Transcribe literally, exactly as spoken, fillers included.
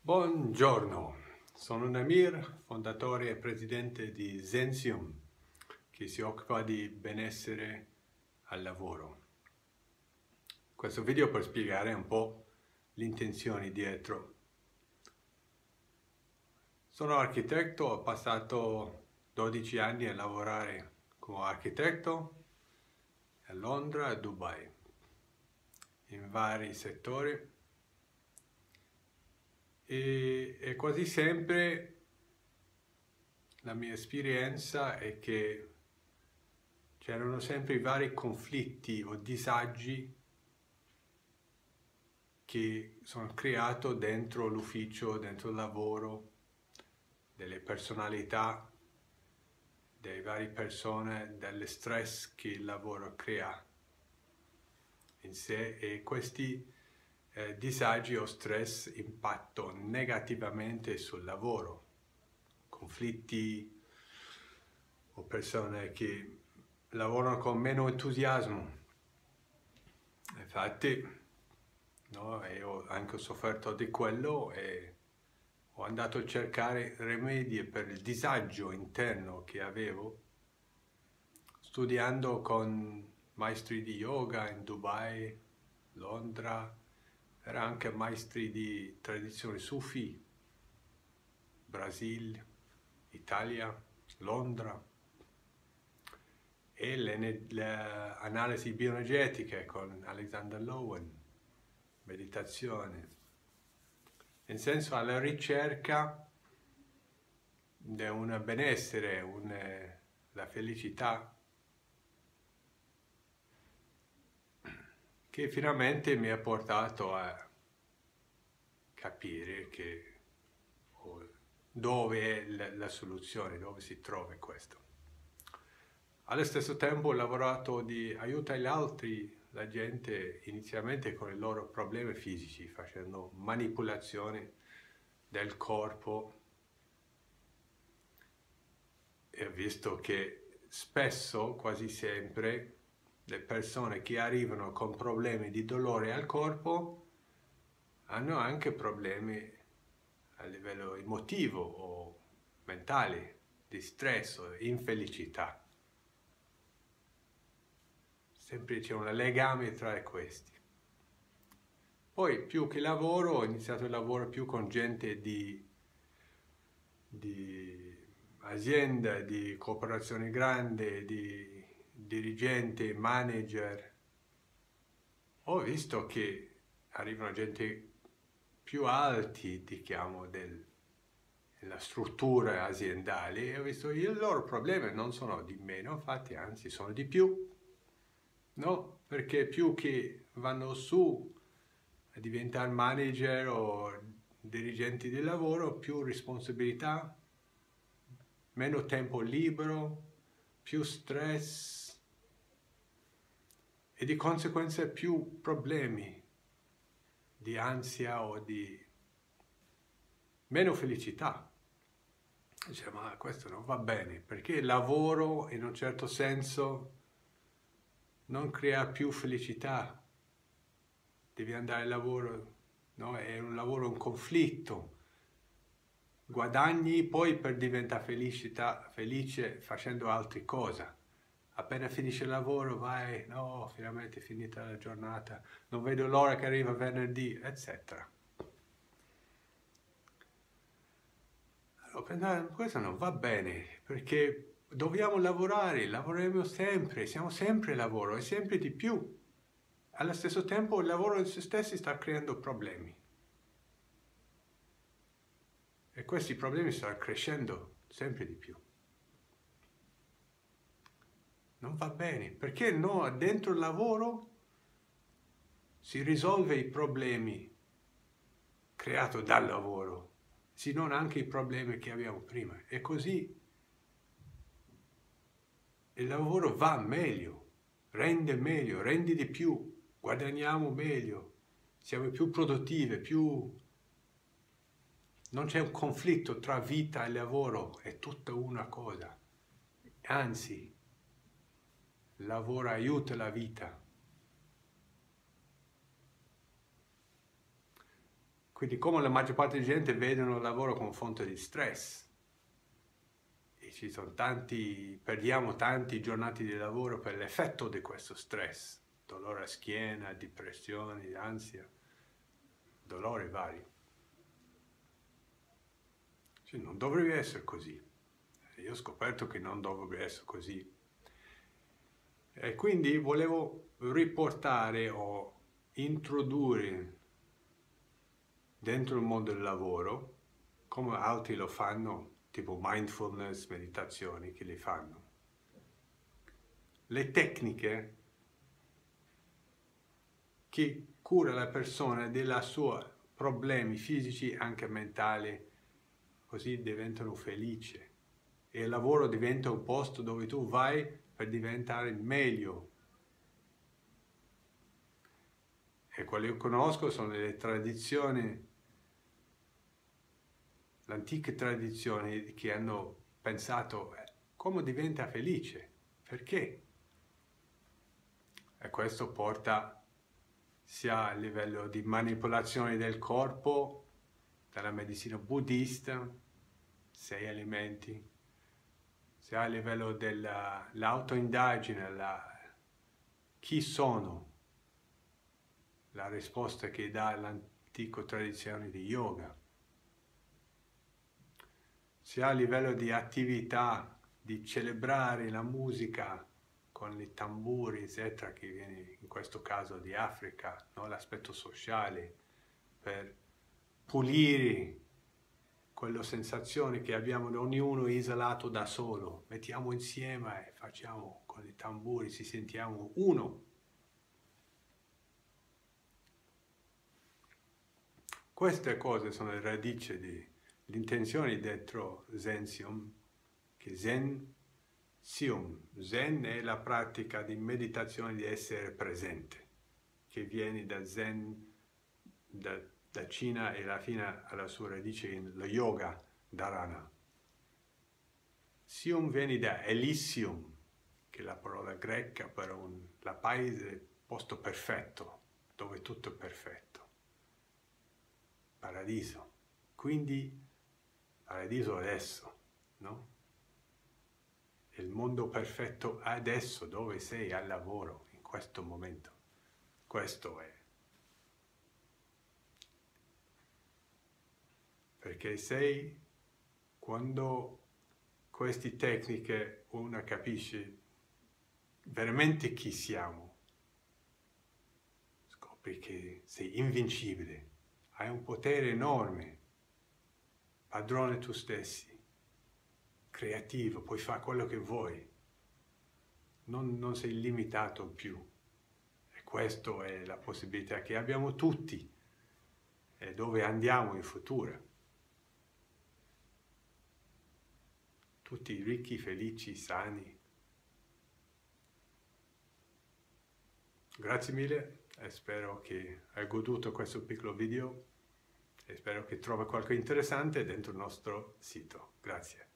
Buongiorno, sono Namir, fondatore e presidente di Zensium, che si occupa di benessere al lavoro. Questo video per spiegare un po' le intenzioni dietro. Sono architetto, ho passato dodici anni a lavorare come architetto a Londra e a Dubai, in vari settori. E, e quasi sempre la mia esperienza è che c'erano sempre vari conflitti o disagi che sono creati dentro l'ufficio, dentro il lavoro, delle personalità, delle varie persone, dello stress che il lavoro crea in sé, e questi eh, disagi o stress impattano negativamente sul lavoro. Conflitti o persone che lavorano con meno entusiasmo. Infatti, no, io ho anche sofferto di quello e ho andato a cercare rimedi per il disagio interno che avevo, studiando con maestri di yoga in Dubai, Londra, era anche maestri di tradizione Sufi, Brasile, Italia, Londra, e le, le analisi bioenergetiche con Alexander Lowen, meditazione, nel senso alla ricerca di un benessere, un, la felicità, che finalmente mi ha portato a capire che dove è la, la soluzione, dove si trova questo. Allo stesso tempo ho lavorato di aiuto agli altri, la gente inizialmente con i loro problemi fisici, facendo manipolazioni del corpo, e ho visto che spesso, quasi sempre, le persone che arrivano con problemi di dolore al corpo hanno anche problemi a livello emotivo o mentale, di stress o infelicità. Sempre c'è un legame tra questi. Poi più che lavoro, ho iniziato il lavoro più con gente di, di azienda, di cooperazione grande, di dirigenti, manager. Ho visto che arrivano gente più alti, diciamo, del, della struttura aziendale, e ho visto che i loro problemi non sono di meno, infatti anzi sono di più. No, perché più che vanno su a diventare manager o dirigenti di lavoro, più responsabilità, meno tempo libero, più stress e di conseguenza più problemi di ansia o di meno felicità. Dice, ma questo non va bene, perché il lavoro in un certo senso non crea più felicità. Devi andare al lavoro, no? È un lavoro, un conflitto. Guadagni poi per diventare felicità, felice facendo altre cose. Appena finisce il lavoro vai, no, finalmente è finita la giornata, non vedo l'ora che arriva venerdì, eccetera. Allora, questo non va bene, perché dobbiamo lavorare, lavoriamo sempre, siamo sempre al lavoro e sempre di più. Allo stesso tempo il lavoro in se stessi sta creando problemi. E questi problemi stanno crescendo sempre di più. Non va bene, perché no, dentro il lavoro si risolve i problemi creati dal lavoro, se non anche i problemi che abbiamo prima. E così il lavoro va meglio, rende meglio, rende di più, guadagniamo meglio, siamo più produttivi, più... non c'è un conflitto tra vita e lavoro, è tutta una cosa. Anzi, il lavoro aiuta la vita. Quindi come la maggior parte di gente vedono il lavoro come fonte di stress. E ci sono tanti, perdiamo tanti giornate di lavoro per l'effetto di questo stress. Dolore alla schiena, depressione, ansia, dolori vari. Cioè, non dovrebbe essere così. Io ho scoperto che non dovrebbe essere così. E quindi volevo riportare o introdurre dentro il mondo del lavoro, come altri lo fanno, tipo mindfulness, meditazioni che li fanno, le tecniche che cura la persona dei suoi problemi fisici, anche mentali, così diventano felici. E il lavoro diventa un posto dove tu vai per diventare meglio. E quelle che io conosco sono le tradizioni, le antiche tradizioni che hanno pensato eh, come diventa felice, perché? E questo porta sia a livello di manipolazione del corpo, dalla medicina buddista, sei elementi, sia a livello dell'autoindagine, la, chi sono, la risposta che dà l'antica tradizione di yoga, sia a livello di attività, di celebrare la musica con i tamburi, eccetera, che viene in questo caso di Africa, no? L'aspetto sociale, per pulire quelle sensazioni che abbiamo ognuno isolato da solo. Mettiamo insieme e facciamo con i tamburi, ci sentiamo uno. Queste cose sono le radici di l'intenzione dentro Zen Sium, che Zen Sium, Zen è la pratica di meditazione di essere presente, che viene da Zen, da, da Cina e alla fine alla sua radice in lo yoga dharana. Sium viene da Elysium, che è la parola greca per un, la paese, posto perfetto, dove tutto è perfetto. Paradiso. Quindi paradiso adesso, no? Il mondo perfetto adesso, dove sei al lavoro, in questo momento. Questo è. Perché sei, quando queste tecniche uno capisce veramente chi siamo, scopri che sei invincibile, hai un potere enorme, padrone tu stessi, creativo, puoi fare quello che vuoi, non, non sei limitato più. E questa è la possibilità che abbiamo tutti e dove andiamo in futuro. Tutti ricchi, felici, sani. Grazie mille e spero che hai goduto questo piccolo video e spero che trovi qualcosa di interessante dentro il nostro sito. Grazie.